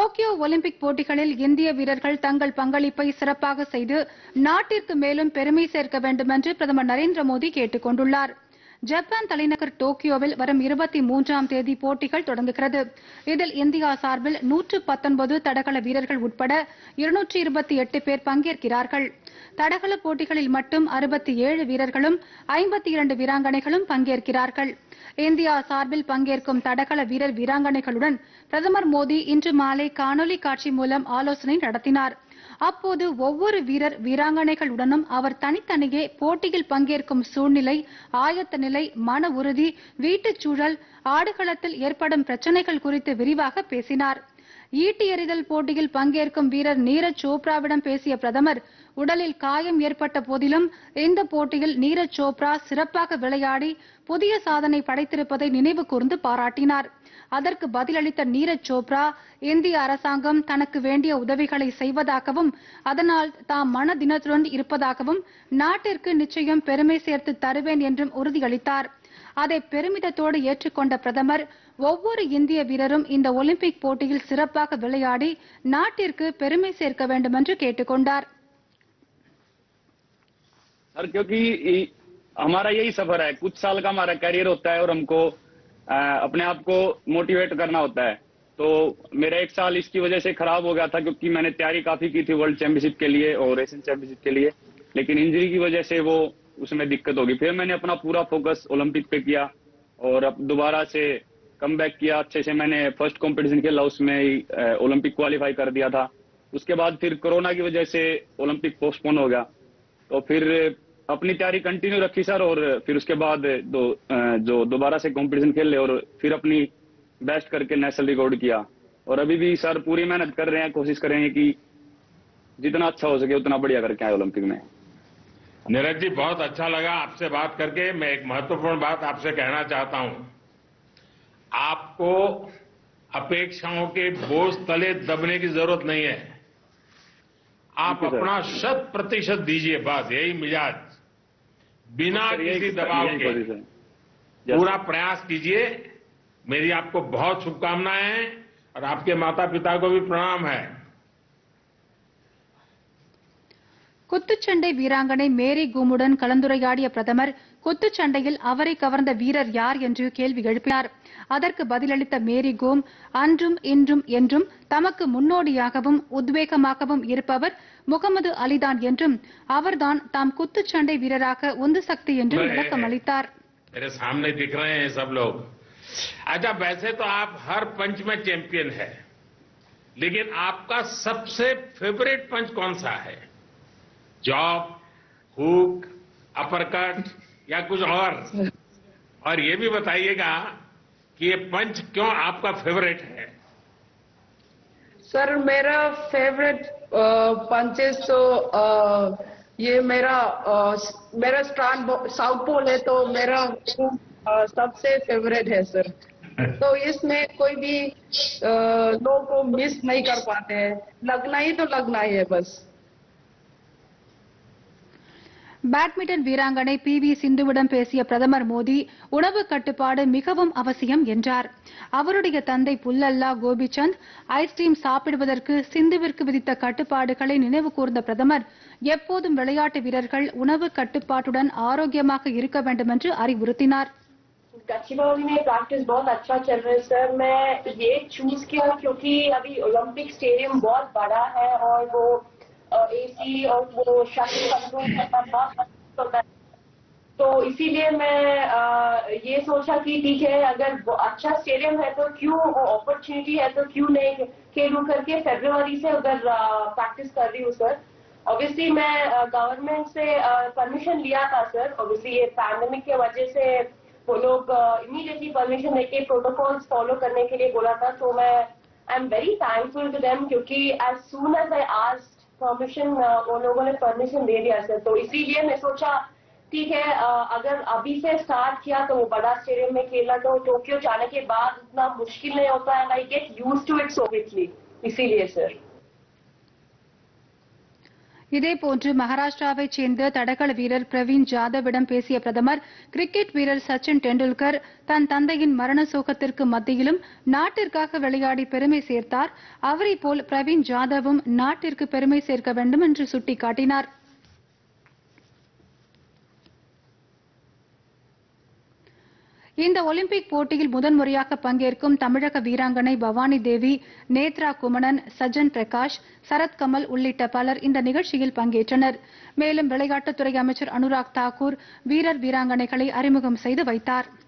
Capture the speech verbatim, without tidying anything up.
Tokyo Olympic போட்டிகளில் இந்திய வீரர்கள் தங்கள் பங்களிப்பை சிறப்பாக செய்து நாட்டிற்கு மேலும் பெருமை சேர்க்க வேண்டும் என்று பிரதமர் நரேந்திர மோடி கேட்டுக் கொண்டுள்ளார். ஜப்பான் தலைநகர் டோக்கியோவில் வரும் இருபத்தி மூன்றாம் தேதி போட்டிகள் தொடங்குகிறது. இதில் இந்தியா சார்பில் நூற்று பத்தொன்பது தடகள வீரர்கள் உட்பட இருநூற்று இருபத்தி எட்டு பேர் பங்கேற்கிறார்கள். தடகள போட்டிகளில் மட்டும் அறுபத்தி ஏழு வீரர்களும் ஐம்பத்தி இரண்டு வீராங்கனைகளும் பங்கேற்கிறார்கள். இந்தியா சார்பில் பங்கேற்கும் தடகள வீரர் வீராங்கனைகளுடன் பிரதமர் மோடி இன்று மாலை காணொலி காட்சி மூலம் ஆலோசனை நடத்தினார். அப்போது ஒவ்வொரு வீரர் வீராங்கனைகளுடனும் அவர் தனித்தனியே போட்டியில் பங்கேற்கும் சூழ்நிலை, ஆயத்த நிலை, மன உறுதி, வீட்டுச் சூழல், ஆடுகளத்தில் ஏற்படும் பிரச்சினைகள் குறித்து விரிவாக பேசினார். ஈட்டி எறிதல் போட்டியில் பங்கேற்கும் வீரர் நீரஜ் சோப்ராவிடம் பேசிய பிரதமர், உடலில் காயம் ஏற்பட்ட போதிலும் இந்த போட்டியில் நீரஜ் சோப்ரா சிறப்பாக விளையாடி புதிய சாதனை படைத்திருப்பதை நினைவு கூர்ந்து பாராட்டினார். அதற்கு பதிலளித்த நீரஜ் சோப்ரா, இந்திய அரசாங்கம் தனக்கு வேண்டிய உதவிகளை செய்வதாகவும் அதனால் தாம் மன தினத்துடன் இருப்பதாகவும் நாட்டிற்கு நிச்சயம் பெருமை சேர்த்து தருவேன் என்றும் உறுதியளித்தார். அதை பெருமிதத்தோடு ஏற்றுக்கொண்ட பிரதமர், ஒவ்வொரு இந்திய வீரரும் இந்த ஒலிம்பிக் போட்டியில் சிறப்பாக விளையாடி நாட்டிற்கு பெருமை சேர்க்க வேண்டும் என்று கேட்டுக் கொண்டார். सर, क्योंकि हमारा यही सफर है, कुछ साल का हमारा करियर होता है और हमको आ, अपने आप को मोटिवेट करना होता है. तो मेरा एक साल इसकी वजह से खराब हो गया था, क्योंकि मैंने तैयारी काफी की थी वर्ल्ड चैंपियनशिप के लिए और एशियन चैंपियनशिप के लिए, लेकिन इंजरी की वजह से वो उसमें दिक्कत होगी. फिर मैंने अपना पूरा फोकस ओलंपिक पे किया और अब दोबारा से कम बैक किया. अच्छे से मैंने फर्स्ट कंपटीशन खेला, उसमें ओलंपिक क्वालिफाई कर दिया था. उसके बाद फिर कोरोना की वजह से ओलंपिक पोस्टपोन हो गया. तो फिर अपनी तैयारी कंटिन्यू रखी सर, और फिर उसके बाद दो जो दोबारा से कंपटीशन खेले और फिर अपनी बेस्ट करके नेशनल रिकॉर्ड किया. और अभी भी सर पूरी मेहनत कर रहे हैं, कोशिश कर रहे हैं कि जितना अच्छा हो सके उतना बढ़िया करके आए ओलंपिक में. नीरज जी, बहुत अच्छा लगा आपसे बात करके. मैं एक महत्वपूर्ण बात आपसे कहना चाहता हूं. आपको अपेक्षाओं के बोझ तले दबने की जरूरत नहीं है. आप अपना शत प्रतिशत दीजिए, बस यही मिजाज, बिना किसी दबाव के पूरा प्रयास कीजिए. मेरी आपको बहुत शुभकामनाएं हैं और आपके माता पिता को भी प्रणाम है. குத்துச்சண்டை வீராங்கனை மேரி கூமுடன் கலந்துரையாடிய பிரதமர், குத்துச்சண்டையில் அவரை கவர்ந்த வீரர் யார் என்று கேள்வி எழுப்பினார். அதற்கு பதிலளித்த மேரி கோம், அன்றும் இன்றும் என்றும் தமக்கு முன்னோடியாகவும் உத்வேகமாகவும் இருப்பவர் முகமது அலிதான் என்றும் அவர்தான் தாம் குத்துச்சண்டை வீரராக உந்து சக்தி என்றும் விளக்கம் அளித்தார். मेरे सामने दिख रहे हैं सब लोग. अच्छा, वैसे तो आप हर पंच में चैंपियन है, लेकिन आपका सबसे फेवरेट पंच कौन सा है? जॉब, हुक, अपरकट या कुछ और? और ये भी बताइएगा कि ये पंच क्यों आपका फेवरेट है? सर, मेरा फेवरेट पंचेस तो आ, ये मेरा आ, मेरा स्ट्रांड साउथ पोल है, तो मेरा आ, सबसे फेवरेट है सर. तो इसमें कोई भी लोग को मिस नहीं कर पाते हैं. लगना ही तो लगना ही है बस. பேட்மிண்டன் வீராங்கனை பி வி சிந்துவிடம் பேசிய பிரதமர் மோடி, உணவு கட்டுப்பாடு மிகவும் அவசியம் என்றார். அவருடைய தந்தை புல்லல்லா கோபிசந்த் ஐஸ்கிரீம் சாப்பிடுவதற்கு சிந்துவிற்கு விதித்த கட்டுப்பாடுகளை நினைவு கூர்ந்த பிரதமர், எப்போதும் விளையாட்டு வீரர்கள் உணவு கட்டுப்பாட்டுடன் ஆரோக்கியமாக இருக்க வேண்டும் என்று அறிவுறுத்தினார். गच्चीबौली में प्रैक्टिस बहुत अच्छा चल रहा है सर. मैं ये चूज किया क्योंकि अभी ओलंपिक स्टेडियम बहुत बड़ा है और वो एसी और वो शटल कंट्रोल करना बहुत होता है. तो इसीलिए मैं आ, ये सोचा कि ठीक है, अगर अच्छा स्टेडियम है तो क्यों, अपॉर्चुनिटी है तो क्यों नहीं खेलूं करके फरवरी से उधर प्रैक्टिस कर रही हूँ सर. ऑब्वियसली मैं गवर्नमेंट से परमिशन लिया था सर. ऑब्वियसली ये पैंडेमिक की वजह से वो लोग इमीडिएटली परमिशन लेके प्रोटोकॉल्स फॉलो करने के लिए बोला था. तो मैं I am very thankful to them, क्योंकि as soon as I asked permission उन लोगों ने परमिशन दे दिया सर. तो इसीलिए मैं सोचा ठीक है, अगर अभी से स्टार्ट किया तो वो बड़ा स्टेडियम में खेलना तो टोक्यो जाने के बाद इतना मुश्किल नहीं होता है. I get used to it so quickly, इसीलिए सर. இதேபோன்று மகாராஷ்டிராவைச் சேர்ந்த தடகள வீரர் பிரவீன் ஜாதவிடம் பேசிய பிரதமர், கிரிக்கெட் வீரர் சச்சின் டெண்டுல்கர் தன் தந்தையின் மரண சோகத்திற்கு மத்தியிலும் நாட்டிற்காக விளையாடி பெருமை சேர்த்தார். அவரைப் போல் பிரவீன் ஜாதவும் நாட்டிற்கு பெருமை சேர்க்க வேண்டும் என்று சுட்டிக்காட்டினார். இந்த ஒலிம்பிக் போட்டியில் முதன்முறையாக பங்கேற்கும் தமிழக வீராங்கனை பவானி தேவி, நேத்ரா குமணன், சஜன் பிரகாஷ், சரத்கமல் உள்ளிட்ட பலர் இந்த நிகழ்ச்சியில் பங்கேற்றனர். மேலும் விளையாட்டுத்துறை அமைச்சர் அனுராக் தாக்கூர் வீரர் வீராங்கனைகளை அறிமுகம் செய்து வைத்தார்.